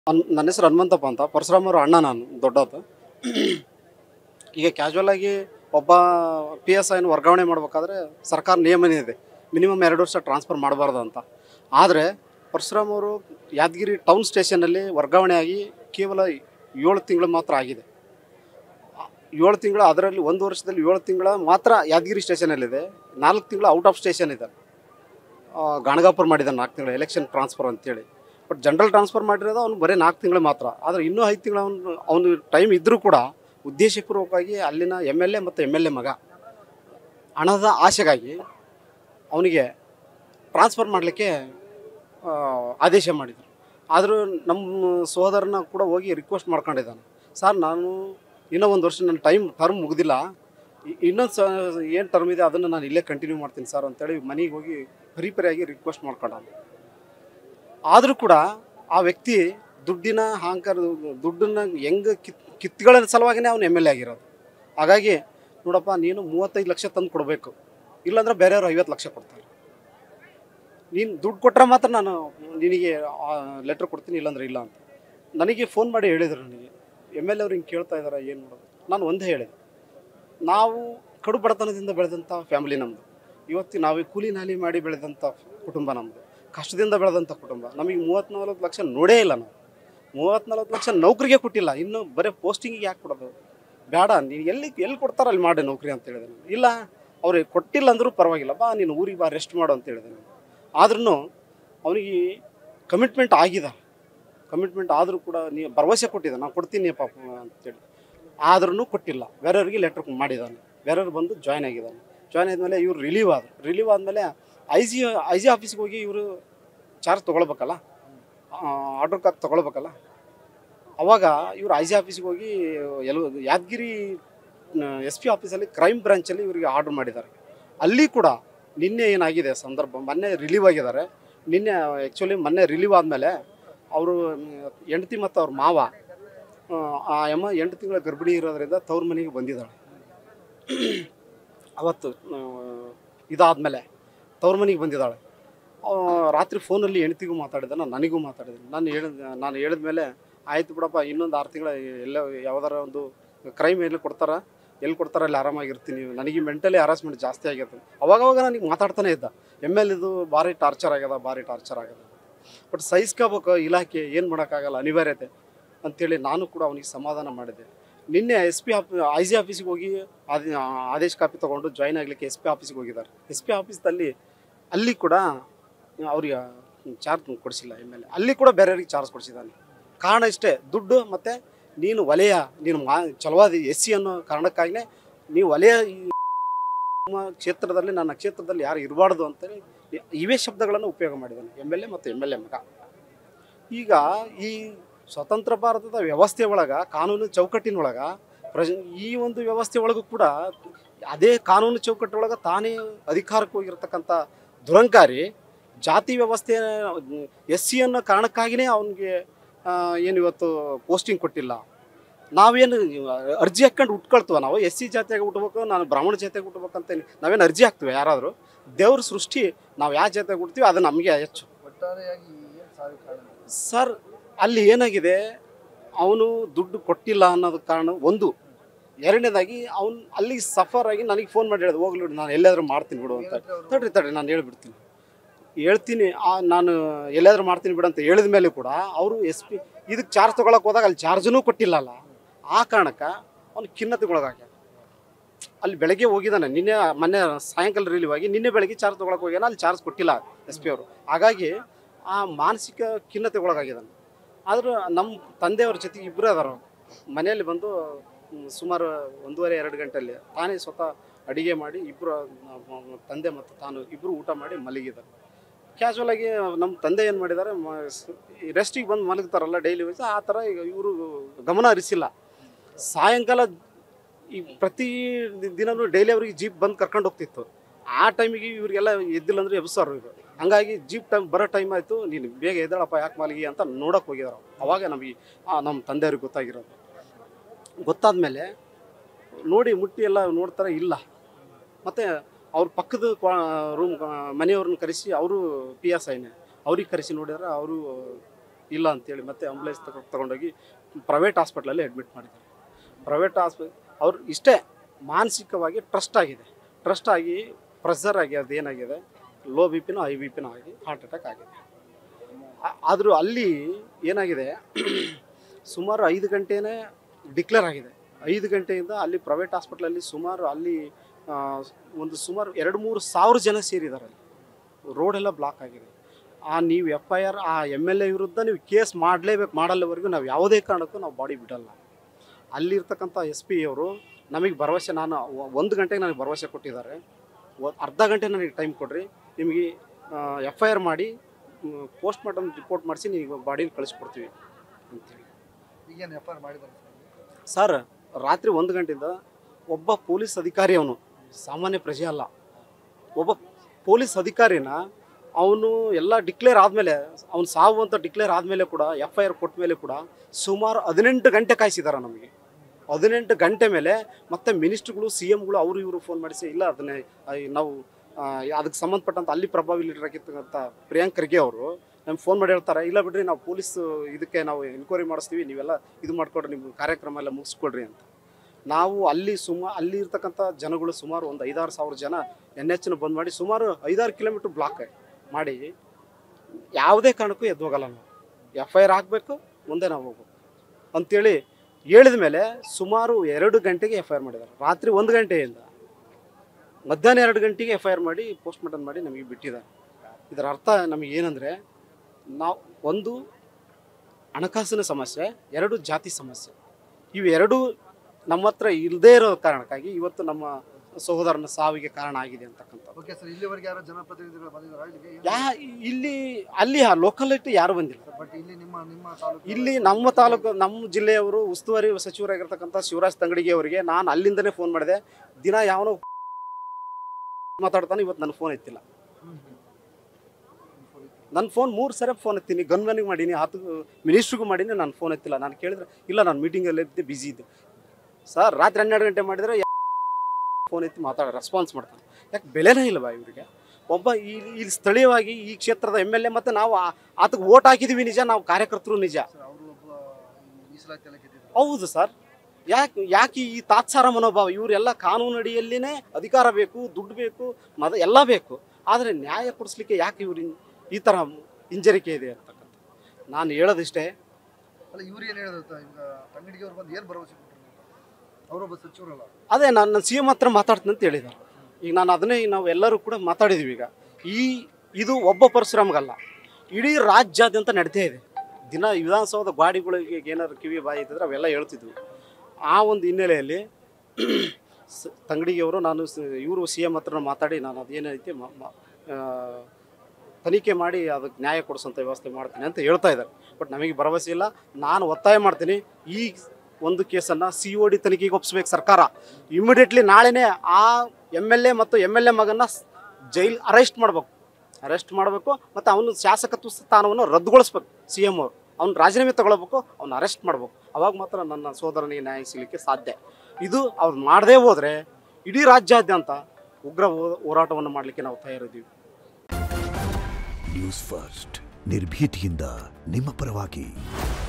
ನನ್ನ ಹೆಸರು ಹನುಮಂತಪ್ಪ ಅಂತ. ಪರಶುರಾಮ್ ಅವ್ರ ಅಣ್ಣ ನಾನು, ದೊಡ್ಡದು. ಈಗ ಕ್ಯಾಶುವಲ್ ಆಗಿ ಒಬ್ಬ ಪಿ ಎಸ್ ಐನ ವರ್ಗಾವಣೆ ಮಾಡಬೇಕಾದ್ರೆ ಸರ್ಕಾರ ನಿಯಮನೇ ಇದೆ, ಮಿನಿಮಮ್ 2 ವರ್ಷ ಟ್ರಾನ್ಸ್ಫರ್ ಮಾಡಬಾರ್ದು ಅಂತ. ಆದರೆ ಪರಶುರಾಮ್ ಅವರು ಯಾದಗಿರಿ ಟೌನ್ ಸ್ಟೇಷನಲ್ಲಿ ವರ್ಗಾವಣೆ ಆಗಿ ಕೇವಲ 7 ತಿಂಗಳು ಮಾತ್ರ ಆಗಿದೆ. 7 ತಿಂಗಳು, ಅದರಲ್ಲಿ 1 ವರ್ಷದಲ್ಲಿ 7 ತಿಂಗಳ ಮಾತ್ರ ಯಾದಗಿರಿ ಸ್ಟೇಷನಲ್ಲಿದೆ. 4 ತಿಂಗಳು ಔಟ್ ಆಫ್ ಸ್ಟೇಷನ್ ಇದೆ. ಗಾಣಗಾಪುರ ಮಾಡಿದ್ದಾನೆ 4 ತಿಂಗಳು ಎಲೆಕ್ಷನ್ ಟ್ರಾನ್ಸ್ಫರ್ ಅಂತೇಳಿ. ಬಟ್ ಜನರಲ್ ಟ್ರಾನ್ಸ್ಫರ್ ಮಾಡಿರೋದು ಅವ್ನು ಬರೀ 4 ತಿಂಗಳು ಮಾತ್ರ. ಆದರೆ ಇನ್ನೂ 5 ತಿಂಗಳು ಅವನು ಟೈಮ್ ಇದ್ದರೂ ಕೂಡ ಉದ್ದೇಶಪೂರ್ವಕವಾಗಿ ಅಲ್ಲಿನ MLA ಮತ್ತು MLA ಮಗ ಹಣದ ಆಸೆಗಾಗಿ ಅವನಿಗೆ ಟ್ರಾನ್ಸ್ಫರ್ ಮಾಡಲಿಕ್ಕೆ ಆದೇಶ ಮಾಡಿದರು. ಆದರೂ ನಮ್ಮ ಸೋದರನ ಕೂಡ ಹೋಗಿ ರಿಕ್ವೆಸ್ಟ್ ಮಾಡ್ಕೊಂಡಿದ್ದಾನೆ. ಸರ್, ನಾನು ಇನ್ನೂ 1 ವರ್ಷ ನನ್ನ ಟರ್ಮ್ ಮುಗಿದಿಲ್ಲ, ಇನ್ನೊಂದು ಏನು ಟರ್ಮ್ ಇದೆ ಅದನ್ನು ನಾನು ಇಲ್ಲೇ ಕಂಟಿನ್ಯೂ ಮಾಡ್ತೀನಿ ಸರ್ ಅಂತೇಳಿ ಮನೆಗೆ ಹೋಗಿ ಪರಿಪರಿಯಾಗಿ ರಿಕ್ವೆಸ್ಟ್ ಮಾಡ್ಕೊಂಡ. ಆದರೂ ಕೂಡ ಆ ವ್ಯಕ್ತಿ ದುಡ್ಡಿನ ಅಹಂಕಾರ, ದುಡ್ಡನ್ನು ಹೆಂಗೆ ಕಿತ್ಗಳ ಸಲುವಾಗಿಯೇ ಅವನು MLA ಆಗಿರೋದು. ಹಾಗಾಗಿ ನೋಡಪ್ಪ, ನೀನು 35 ಲಕ್ಷ ತಂದು ಕೊಡಬೇಕು, ಇಲ್ಲಾಂದ್ರೆ ಬೇರೆಯವರು 50 ಲಕ್ಷ ಕೊಡ್ತಾರೆ. ನೀನು ದುಡ್ಡು ಕೊಟ್ಟರೆ ಮಾತ್ರ ನಾನು ನಿನಗೆ ಲೆಟ್ರ್ ಕೊಡ್ತೀನಿ, ಇಲ್ಲಾಂದ್ರೆ ಇಲ್ಲ ಅಂತ ನನಗೆ ಫೋನ್ ಮಾಡಿ ಹೇಳಿದರು. ನನಗೆ MLA ಅವ್ರು ಹಿಂಗೆ ಕೇಳ್ತಾ ಇದ್ದಾರೆ, ಏನು ಮಾಡೋದು? ನಾನು ಒಂದೇ ಹೇಳಿದೆ, ನಾವು ಕಡು ಬಡತನದಿಂದ ಬೆಳೆದಂಥ ಫ್ಯಾಮಿಲಿ ನಮ್ಮದು. ಇವತ್ತು ನಾವು ಕೂಲಿ ನಾಲಿ ಮಾಡಿ ಬೆಳೆದಂಥ ಕುಟುಂಬ ನಮ್ಮದು, ಕಷ್ಟದಿಂದ ಬೆಳೆದಂಥ ಕುಟುಂಬ. ನಮಗೆ 34 ಲಕ್ಷ ನೋಡೇ ಇಲ್ಲ. ನಾವು 34 ಲಕ್ಷ ನೌಕರಿಗೆ ಕೊಟ್ಟಿಲ್ಲ, ಇನ್ನು ಬರೀ ಪೋಸ್ಟಿಂಗಿಗೆ ಯಾಕೆ ಕೊಡೋದು? ಬೇಡ, ನೀನು ಎಲ್ಲಿ ಕೊಡ್ತಾರ ಅಲ್ಲಿ ಮಾಡಿ ನೌಕರಿ ಅಂತ ಹೇಳಿದೆ ನಾನು. ಇಲ್ಲ, ಅವ್ರಿಗೆ ಕೊಟ್ಟಿಲ್ಲ ಅಂದರೂ ಪರವಾಗಿಲ್ಲ, ಬಾ ನೀನು ಊರಿಗೆ ಬಾ, ರೆಸ್ಟ್ ಮಾಡು ಅಂತ ಹೇಳಿದೆ ನಾನು. ಆದ್ರೂ ಅವನಿಗೆ ಕಮಿಟ್ಮೆಂಟ್ ಆಗಿದೆ. ಕಮಿಟ್ಮೆಂಟ್ ಆದರೂ ಕೂಡ ನೀವು ಭರವಸೆ ಕೊಟ್ಟಿದ್ದೆ, ನಾನು ಕೊಡ್ತೀನಿ ಪಾಪ ಅಂತೇಳಿ. ಆದ್ರೂ ಕೊಟ್ಟಿಲ್ಲ. ಬೇರೆಯವ್ರಿಗೆ ಲೆಟ್ರ್ ಮಾಡಿದ್ದಾನೆ. ಬೇರೆಯವ್ರು ಬಂದು ಜಾಯ್ನ್ ಆಗಿದ್ದಾನೆ. ಜಾಯ್ನ್ ಆದಮೇಲೆ ಇವರು ರಿಲೀವ್ ಆದರು. ರಿಲೀವ್ ಆದಮೇಲೆ ಐ ಜಿ ಆಫೀಸ್ಗೆ ಹೋಗಿ ಇವರು ಚಾರ್ಜ್ ತೊಗೊಳ್ಬೇಕಲ್ಲ, ಆರ್ಡರ್ ಕಾಪಿ ತೊಗೊಳ್ಬೇಕಲ್ಲ. ಅವಾಗ ಇವರು ಐ ಜಿ ಆಫೀಸ್ಗೆ ಹೋಗಿ ಯಾದಗಿರಿ SP ಆಫೀಸಲ್ಲಿ ಕ್ರೈಮ್ ಬ್ರಾಂಚಲ್ಲಿ ಇವರಿಗೆ ಆರ್ಡ್ರ್ ಮಾಡಿದ್ದಾರೆ. ಅಲ್ಲಿ ಕೂಡ ನಿನ್ನೆ ಏನಾಗಿದೆ ಸಂದರ್ಭ, ಮೊನ್ನೆ ರಿಲೀವ್ ಆಗಿದ್ದಾರೆ. ನಿನ್ನೆ ಆ್ಯಕ್ಚುಲಿ ಮೊನ್ನೆ ರಿಲೀವ್ ಆದಮೇಲೆ ಅವರು ಹೆಂಡತಿ ಮತ್ತು ಅವ್ರ ಮಾವ, ಆ 8 ತಿಂಗಳ ಗರ್ಭಿಣಿ ಇರೋದ್ರಿಂದ ತವ್ರ ಮನೆಗೆ ಬಂದಿದ್ದಾಳೆ. ಅವತ್ತು ಇದಾದಮೇಲೆ ತವ್ರ ಮನೆಗೆ ಬಂದಿದ್ದಾಳೆ. ರಾತ್ರಿ ಫೋನಲ್ಲಿ ಹೆಂಡ್ತಿಗೂ ಮಾತಾಡಿದ್ದಾನೆ, ನನಗೂ ಮಾತಾಡಿದ್ದಾನೆ. ನಾನು ಹೇಳಿದ ಮೇಲೆ ಆಯಿತು ಬಿಡಪ್ಪ, ಇನ್ನೊಂದು 6 ತಿಂಗಳ ಎಲ್ಲ ಯಾವ್ದಾರ ಒಂದು ಕ್ರೈಮ್ ಎಲ್ಲಿ ಕೊಡ್ತಾರ ಅಲ್ಲಿ ಆರಾಮಾಗಿರ್ತೀನಿ. ನನಗೆ ಮೆಂಟಲಿ ಹರಾಸ್ಮೆಂಟ್ ಜಾಸ್ತಿ ಆಗ್ಯದ. ಅವಾಗವಾಗ ನನಗೆ ಮಾತಾಡ್ತಾನೆ ಇದ್ದ, ML ಇದು ಭಾರಿ ಟಾರ್ಚರ್ ಆಗ್ಯದ. ಬಟ್ ಸಹಿಸ್ಕೋಬೇಕು, ಇಲಾಖೆ ಏನು ಮಾಡೋಕ್ಕಾಗಲ್ಲ, ಅನಿವಾರ್ಯತೆ ಅಂಥೇಳಿ ನಾನು ಕೂಡ ಅವನಿಗೆ ಸಮಾಧಾನ ಮಾಡಿದೆ. ನಿನ್ನೆ ಐ ಜಿ ಆಫೀಸಿಗೆ ಹೋಗಿ ಆದೇಶ ಕಾಪಿ ತೊಗೊಂಡು ಜಾಯ್ನ್ ಆಗಲಿಕ್ಕೆ SP ಆಫೀಸಿಗೆ ಹೋಗಿದ್ದಾರೆ. SP ಆಫೀಸ್ದಲ್ಲಿ ಅಲ್ಲಿ ಕೂಡ ಅವ್ರಿಗೆ ಚಾರ್ಜ್ ಕೊಡಿಸಿಲ್ಲ MLA. ಅಲ್ಲಿ ಕೂಡ ಬೇರೆಯವ್ರಿಗೆ ಚಾರ್ಜ್ ಕೊಡಿಸಿದ್ದಾನೆ. ಕಾರಣ ಇಷ್ಟೇ, ದುಡ್ಡು ಮತ್ತು ನೀನು ವಲಯ, ನೀನು ಛಲವಾದಿ SC ಅನ್ನೋ ಕಾರಣಕ್ಕಾಗಿಯೇ ನೀವು ವಲಯ ಕ್ಷೇತ್ರದಲ್ಲಿ, ನನ್ನ ಕ್ಷೇತ್ರದಲ್ಲಿ ಯಾರು ಇರಬಾರ್ದು ಅಂತೇಳಿ ಇವೇ ಶಬ್ದಗಳನ್ನು ಉಪಯೋಗ ಮಾಡಿದ್ದಾನೆ MLA ಮತ್ತು MLA ಮಗ. ಈಗ ಈ ಸ್ವತಂತ್ರ ಭಾರತದ ವ್ಯವಸ್ಥೆ ಒಳಗೆ, ಕಾನೂನು ಚೌಕಟ್ಟಿನೊಳಗೆ, ಈ ಒಂದು ವ್ಯವಸ್ಥೆ ಒಳಗೂ ಕೂಡ ಅದೇ ಕಾನೂನು ಚೌಕಟ್ಟೊಳಗೆ ತಾನೇ ಅಧಿಕಾರಕ್ಕೆ ಹೋಗಿರ್ತಕ್ಕಂಥ ದುರಂಕಾರಿ ಜಾತಿ ವ್ಯವಸ್ಥೆ SC ಅನ್ನೋ ಕಾರಣಕ್ಕಾಗಿಯೇ ಅವನಿಗೆ ಏನು ಇವತ್ತು ಪೋಸ್ಟಿಂಗ್ ಕೊಟ್ಟಿಲ್ಲ. ನಾವೇನು ಅರ್ಜಿ ಹಾಕ್ಕೊಂಡು ಉಟ್ಕೊಳ್ತೀವ? ನಾವು SC ಜಾತಿಯಾಗಿ ಹುಟ್ಟಬೇಕು, ನಾನು ಬ್ರಾಹ್ಮಣ ಜಾತಿಯಾಗಿ ಹುಟ್ಟಬೇಕಂತ ನಾವೇನು ಅರ್ಜಿ ಹಾಕ್ತೀವಿ? ಯಾರಾದರೂ ದೇವ್ರ ಸೃಷ್ಟಿ, ನಾವು ಯಾವ ಜಾತಿಯಾಗಿ ಹುಡ್ತೀವಿ ಅದು ನಮಗೆ ಹೆಚ್ಚು. ಸರ್, ಅಲ್ಲಿ ಏನಾಗಿದೆ, ಅವನು ದುಡ್ಡು ಕೊಟ್ಟಿಲ್ಲ ಅನ್ನೋದು ಕಾರಣ ಒಂದು. ಎರಡನೇದಾಗಿ ಅವನು ಅಲ್ಲಿ ಸಫರ್ ಆಗಿ ನನಗೆ ಫೋನ್ ಮಾಡಿ ಹೇಳಿದೆ, ಹೋಗ್ಲಿ ನಾನು ಎಲ್ಲಾದರೂ ಮಾಡ್ತೀನಿ ಬಿಡು ಅಂತ. ತಡ್ರಿ ನಾನು ಹೇಳ್ತೀನಿ, ನಾನು ಎಲ್ಲಾದರೂ ಮಾಡ್ತೀನಿ ಬಿಡು ಅಂತ ಹೇಳಿದ ಮೇಲೆ ಕೂಡ ಅವರು SP ಇದಕ್ಕೆ ಚಾರ್ಜ್ ತೊಗೊಳಕ್ಕೆ ಹೋದಾಗ ಅಲ್ಲಿ ಚಾರ್ಜನೂ ಕೊಟ್ಟಿಲ್ಲಲ್ಲ. ಆ ಕಾರಣಕ್ಕೆ ಅವ್ನು ಖಿನ್ನತೆಗೊಳಗಾಗ್ಯ. ಅಲ್ಲಿ ಬೆಳಗ್ಗೆ ಹೋಗಿದ್ದಾನೆ, ಮೊನ್ನೆ ಸಾಯಂಕಾಲ ರಿಲೀವ್ ಆಗಿ ನಿನ್ನೆ ಬೆಳಗ್ಗೆ ಚಾರ್ಜ್ ತೊಗೊಳಕ್ಕೆ ಹೋಗ್ಯಾನ, ಅಲ್ಲಿ ಚಾರ್ಜ್ ಕೊಟ್ಟಿಲ್ಲ SP ಅವರು. ಹಾಗಾಗಿ ಆ ಮಾನಸಿಕ ಖಿನ್ನತೆಗೊಳಗಾಗಿದ್ದಾನೆ. ಆದರೂ ನಮ್ಮ ತಂದೆಯವ್ರ ಜೊತೆಗೆ ಇಬ್ಬರು ಅದಾರ. ಮನೆಯಲ್ಲಿ ಬಂದು ಸುಮಾರು 1:30-2 ಗಂಟೆಯಲ್ಲಿ ತಾನೇ ಸ್ವತಃ ಅಡುಗೆ ಮಾಡಿ ಇಬ್ಬರು, ತಂದೆ ಮತ್ತು ತಾನು ಇಬ್ಬರು ಊಟ ಮಾಡಿ ಮಲಗಿದ್ದಾರೆ. ಕ್ಯಾಶುವಲಾಗಿ ನಮ್ಮ ತಂದೆ ಏನು ಮಾಡಿದ್ದಾರೆ, ರೆಸ್ಟಿಗೆ ಬಂದು ಮಲಗ್ತಾರಲ್ಲ ಡೈಲಿ ವೈಸ್, ಆ ಥರ ಈಗ ಇವರು ಗಮನ ಹರಿಸಿಲ್ಲ. ಸಾಯಂಕಾಲ ಈ ಪ್ರತಿ ದಿನವೂ ಡೈಲಿ ಅವ್ರಿಗೆ ಜೀಪ್ ಬಂದು ಕರ್ಕೊಂಡು ಹೋಗ್ತಿತ್ತು. ಆ ಟೈಮಿಗೆ ಇವರಿಗೆಲ್ಲ ಎದ್ದಿಲ್ಲ ಅಂದರೆ ಎಬ್ಸೋರು ಇವರು. ಹಂಗಾಗಿ ಜೀಪ್ ಬರೋ ಟೈಮ್ ಆಯಿತು, ನೀನು ಬೇಗ ಎದ್ದೇಳಪ್ಪ, ಯಾಕೆ ಮಲಗಿ ಅಂತ ನೋಡೋಕೆ ಹೋಗಿದ್ದಾರೆ. ಅವಾಗ ನಮಗೆ ನಮ್ಮ ತಂದೆಯವ್ರಿಗೆ ಗೊತ್ತಾಗಿರೋದು. ಗೊತ್ತಾದಮೇಲೆ ನೋಡಿ ಮುಟ್ಟಿ ಎಲ್ಲ ನೋಡ್ತಾರೆ, ಇಲ್ಲ. ಮತ್ತು ಅವ್ರ ಪಕ್ಕದ ರೂಮ್ ಮನೆಯವ್ರನ್ನ ಕರೆಸಿ, ಅವರು PSIನೇ, ಅವ್ರಿಗೆ ಕರೆಸಿ ನೋಡಿದ್ರೆ ಅವರು ಇಲ್ಲ ಅಂತೇಳಿ ಮತ್ತೆ ಆಂಬುಲೆನ್ಸ್ ತಗೊಂಡೋಗಿ ಪ್ರೈವೇಟ್ ಹಾಸ್ಪಿಟ್ಲಲ್ಲಿ ಅಡ್ಮಿಟ್ ಮಾಡಿದ್ದಾರೆ. ಪ್ರೈವೇಟ್ ಅವ್ರು ಇಷ್ಟೇ ಮಾನಸಿಕವಾಗಿ ಟ್ರಸ್ಟ್ ಆಗಿ ಪ್ರೆಷರ್ ಆಗಿ ಅದೇನಾಗಿದೆ, ಲೋ ಬಿ ಪಿನೋ ಹೈ ಬಿ ಪಿನೋ ಆಗಿ ಹಾರ್ಟ್ ಅಟ್ಯಾಕ್ ಆಗಿದೆ. ಆದರೂ ಅಲ್ಲಿ ಏನಾಗಿದೆ, ಸುಮಾರು 5 ಗಂಟೆನೇ ಡಿಕ್ಲೇರ್ ಆಗಿದೆ. 5 ಗಂಟೆಯಿಂದ ಅಲ್ಲಿ ಪ್ರೈವೇಟ್ ಹಾಸ್ಪಿಟ್ಲಲ್ಲಿ ಸುಮಾರು 2-3 ಸಾವಿರ ಜನ ಸೇರಿದ್ದಾರೆ. ಅಲ್ಲಿ ರೋಡೆಲ್ಲ ಬ್ಲಾಕ್ ಆಗಿದೆ. ನೀವು FIR ಆ MLA ವಿರುದ್ಧ ನೀವು ಕೇಸ್ ಮಾಡಲ್ಲವರೆಗೂ ನಾವು ಯಾವುದೇ ಕಾರಣಕ್ಕೂ ನಾವು ಬಾಡಿ ಬಿಡಲ್ಲ. ಅಲ್ಲಿರ್ತಕ್ಕಂಥ SP ಅವರು ನಮಗೆ ಭರವಸೆ, 1 ಗಂಟೆಗೆ ನನಗೆ ಭರವಸೆ ಕೊಟ್ಟಿದ್ದಾರೆ, ಅರ್ಧ ಗಂಟೆ ನನಗೆ ಟೈಮ್ ಕೊಡ್ರಿ, ನಿಮಗೆ FIR ಮಾಡಿ ಪೋಸ್ಟ್ ಮಾರ್ಟಮ್ ರಿಪೋರ್ಟ್ ಮಾಡಿಸಿ ನೀವು ಬಾಡಿನ ಕಳಿಸ್ಕೊಡ್ತೀವಿ ಅಂತೇಳಿ. ಈಗೇನು FIR ಮಾಡಿದ್ದಾರೆ ಸರ್? ರಾತ್ರಿ 1 ಗಂಟೆಯಿಂದ ಒಬ್ಬ ಪೊಲೀಸ್ ಅಧಿಕಾರಿ, ಅವನು ಸಾಮಾನ್ಯ ಪ್ರಜೆ ಅಲ್ಲ, ಒಬ್ಬ ಪೊಲೀಸ್ ಅಧಿಕಾರಿನ ಅವನು ಎಲ್ಲ ಡಿಕ್ಲೇರ್ ಆದಮೇಲೆ, ಅವ್ನು ಸಾವು ಅಂತ ಡಿಕ್ಲೇರ್ ಆದಮೇಲೆ ಕೂಡ FIR ಕೊಟ್ಟ ಮೇಲೆ ಕೂಡ ಸುಮಾರು 18 ಗಂಟೆ ಕಾಯಿಸಿದ್ದಾರೆ ನಮಗೆ. 18 ಗಂಟೆ ಮೇಲೆ ಮತ್ತೆ ಮಿನಿಸ್ಟ್ರುಗಳು CMಗಳು ಅವರು ಇವರು ಫೋನ್ ಮಾಡಿಸಿ, ಇಲ್ಲ ಅದನ್ನೇ ನಾವು ಅದಕ್ಕೆ ಸಂಬಂಧಪಟ್ಟಂಥ ಅಲ್ಲಿ ಪ್ರಭಾವಿ ಲೀಡರ್ ಆಗಿರ್ತಕ್ಕಂಥ ಪ್ರಿಯಾಂಕ್ ಖರ್ಗೆ ಅವರು ನಮ್ಗೆ ಫೋನ್ ಮಾಡಿ ಹೇಳ್ತಾರೆ, ಇಲ್ಲ ಬಿಡ್ರಿ ನಾವು ಪೊಲೀಸ್ ಇದಕ್ಕೆ ನಾವು ಎನ್ಕ್ವೈರಿ ಮಾಡಿಸ್ತೀವಿ, ನೀವೆಲ್ಲ ಇದು ಮಾಡಿಕೊಡ್ರಿ, ನಿಮ್ಮ ಕಾರ್ಯಕ್ರಮ ಎಲ್ಲ ಮುಗಿಸ್ಕೊಡ್ರಿ ಅಂತ. ನಾವು ಅಲ್ಲಿ ಇರ್ತಕ್ಕಂಥ ಜನಗಳು ಸುಮಾರು ಒಂದು 5-6 ಸಾವಿರ ಜನ NHನ ಬಂದ್ ಮಾಡಿ ಸುಮಾರು 5-6 ಕಿಲೋಮೀಟ್ರ್ ಬ್ಲಾಕ್ ಮಾಡಿ ಯಾವುದೇ ಕಾರಣಕ್ಕೂ ಎದ್ದು ಹೋಗಲ್ಲ. ನಾವು FIR ಆಗಬೇಕು, ಮುಂದೆ ನಾವು ಹೋಗ್ಬೇಕು ಅಂಥೇಳಿ ಹೇಳಿದ ಮೇಲೆ ಸುಮಾರು 2 ಗಂಟೆಗೆ FIR ಮಾಡಿದ್ದಾರೆ. ರಾತ್ರಿ 1 ಗಂಟೆಯಿಂದ ಮಧ್ಯಾಹ್ನ 2 ಗಂಟೆಗೆ FIR ಮಾಡಿ ಪೋಸ್ಟ್ ಮಾರ್ಟಮ್ ಮಾಡಿ ನಮಗೆ ಬಿಟ್ಟಿದ್ದಾರೆ. ಇದರ ಅರ್ಥ ನಮಗೆ ಏನಂದರೆ, ನಾವು ಒಂದು ಹಣಕಾಸಿನ ಸಮಸ್ಯೆ, 2 ಜಾತಿ ಸಮಸ್ಯೆ, ಇವೆರಡೂ ನಮ್ಮ ಹತ್ರ ಇಲ್ಲದೇ ಇರೋ ಕಾರಣಕ್ಕಾಗಿ ಇವತ್ತು ನಮ್ಮ ಸಹೋದರನ ಸಾವಿಗೆ ಕಾರಣ ಆಗಿದೆ ಅಂತಕ್ಕಂಥದ್ದು. ಓಕೆ ಸರ್, ಇಲ್ಲಿವರೆಗೆ ಯಾರು ಜನಪ್ರತಿನಿಧಿಗಳು ಬಂದಿದ್ದಾರೆ ಅಲ್ಲಿ ಲೋಕಲಿಟಿ ಯಾರು ಬಂದಿಲ್ಲ. ಬಟ್ ಇಲ್ಲಿ ನಿಮ್ಮ ತಾಲೂಕು, ಇಲ್ಲಿ ನಮ್ಮ ತಾಲೂಕು, ನಮ್ಮ ಜಿಲ್ಲೆಯವರು ಉಸ್ತುವಾರಿ ಸಚಿವರಾಗಿರ್ತಕ್ಕಂಥ ಶಿವರಾಜ್ ತಂಗಡಿಗೆ ಅವರಿಗೆ ನಾನು ಅಲ್ಲಿಂದನೇ ಫೋನ್ ಮಾಡಿದೆ. ದಿನ ಯಾವನೋ ಮಾತಾಡ್ತಾನೆ, ಇವತ್ತು ನನ್ನ ಫೋನ್ ಎತ್ತಿಲ್ಲ. ನನ್ನ ಫೋನ್ 3 ಸರಿ ಫೋನ್ ಎತ್ತೀನಿ, ಗನ್ಮನಿಗೆ ಮಾಡೀನಿ, 10 ಮಿನಿಸ್ಟ್ರಿಗೂ ಮಾಡೀನಿ, ನಾನು ಫೋನ್ ಎತ್ತಿಲ್ಲ. ನಾನು ಕೇಳಿದ್ರೆ ಇಲ್ಲ ನಾನು ಮೀಟಿಂಗಲ್ಲಿ ಇದ್ದೆ, ಬ್ಯುಸಿ ಇದ್ದೆ. ಸರ್ ರಾತ್ರಿ 12 ಗಂಟೆ ಮಾಡಿದರೆ ಫೋನ್ ಎತ್ತಿ ರೆಸ್ಪಾನ್ಸ್ ಮಾಡ್ತಾನೆ. ಯಾಕೆ ಬೆಲೆನೇ ಇಲ್ಲವಾ ಇವರಿಗೆ? ಒಬ್ಬ ಇಲ್ಲಿ ಸ್ಥಳೀಯವಾಗಿ ಈ ಕ್ಷೇತ್ರದ MLA, ಮತ್ತು ನಾವು ಆತಗೆ ಓಟ್ ಹಾಕಿದ್ದೀವಿ ನಿಜ, ನಾವು ಕಾರ್ಯಕರ್ತರು ನಿಜ. ಹೌದು ಸರ್. ಯಾಕೆ ಈ ತಾತ್ಸಾರ ಮನೋಭಾವ? ಇವರೆಲ್ಲ ಕಾನೂನು ಅಡಿಯಲ್ಲಿನೇ ಅಧಿಕಾರ ಬೇಕು, ದುಡ್ಡು ಬೇಕು, ಎಲ್ಲ ಬೇಕು, ಆದರೆ ನ್ಯಾಯ ಕೊಡಿಸ್ಲಿಕ್ಕೆ ಯಾಕೆ ಇವ್ರು ಈ ಥರ ಹಿಂಜರಿಕೆ ಇದೆ ಅಂತಕ್ಕಂಥ ನಾನು ಹೇಳೋದಿಷ್ಟೇ. ಅಲ್ಲ, ಇವ್ರು ಏನು ಹೇಳಿದ್ರು ಈಗ ತಂಗಡಿಗೆ ಅವ್ರು ಬಂದು ಏನು ಭರವಸೆ ಕೊಟ್ಟರು? ಅವರೊಬ್ಬ ಸಚಿವರಲ್ಲ. ಅದೇ ನಾನು CM ಹತ್ರ ಮಾತಾಡ್ತೀನಿ ಅಂತ ಹೇಳಿದ್ದಾರೆ. ಈಗ ನಾನು ಅದನ್ನೇ ನಾವು ಎಲ್ಲರೂ ಕೂಡ ಮಾತಾಡಿದ್ದೀವಿ. ಈಗ ಇದು ಒಬ್ಬ ಪರಶುರಾಮಗಲ್ಲ, ಇಡೀ ರಾಜ್ಯಾದ್ಯಂತ ನಡೀತಾ ಇದೆ. ದಿನ ವಿಧಾನಸೌಧ ಗಾಡಿಗಳಿಗೆ ಏನಾದ್ರು ಕಿವಿ ಬಾಯಿ ಇದ್ದಿದ್ರೆ ಅವೆಲ್ಲ ಹೇಳ್ತಿದ್ವಿ. ಆ ಒಂದು ಹಿನ್ನೆಲೆಯಲ್ಲಿ ತಂಗಡಿಗೆ ಅವರು ಇವರು CM ಹತ್ರ ಮಾತಾಡಿ ನಾನು ಅದೇನೈತಿ ತನಿಖೆ ಮಾಡಿ ಅದಕ್ಕೆ ನ್ಯಾಯ ಕೊಡಿಸೋಂಥ ವ್ಯವಸ್ಥೆ ಮಾಡ್ತೀನಿ ಅಂತ ಹೇಳ್ತಾ ಇದ್ದಾರೆ. ಬಟ್ ನಮಗೆ ಭರವಸೆ ಇಲ್ಲ. ನಾನು ಒತ್ತಾಯ ಮಾಡ್ತೀನಿ, ಈ ಒಂದು ಕೇಸನ್ನು COD ತನಿಖೆಗೆ ಒಪ್ಪಿಸ್ಬೇಕು ಸರ್ಕಾರ. ಇಮಿಡಿಯೇಟ್ಲಿ ನಾಳೆನೇ ಆ MLA ಮತ್ತು MLA ಮಗನ ಅರೆಸ್ಟ್ ಮಾಡಬೇಕು ಮತ್ತು ಅವನು ಶಾಸಕತ್ವ ಸ್ಥಾನವನ್ನು ರದ್ದುಗೊಳಿಸ್ಬೇಕು. CM ಅವರು ಅವ್ನು ರಾಜೀನಾಮೆ ತಗೊಳ್ಬೇಕು, ಅವ್ನು ಅರೆಸ್ಟ್ ಮಾಡಬೇಕು. ಅವಾಗ ಮಾತ್ರ ನನ್ನ ಸೋದರನಿಗೆ ನ್ಯಾಯ ಸಿಗಲಿಕ್ಕೆ ಸಾಧ್ಯ. ಇದು ಅವ್ರು ಮಾಡದೇ ಹೋದರೆ ಇಡೀ ರಾಜ್ಯಾದ್ಯಂತ ಉಗ್ರ ಹೋರಾಟವನ್ನು ಮಾಡಲಿಕ್ಕೆ ನಾವು ತಯಾರಿದ್ದೀವಿ. ನ್ಯೂಸ್ ಫಸ್ಟ್, ನಿರ್ಭೀತಿಯಿಂದ ನಿಮ್ಮ ಪರವಾಗಿ.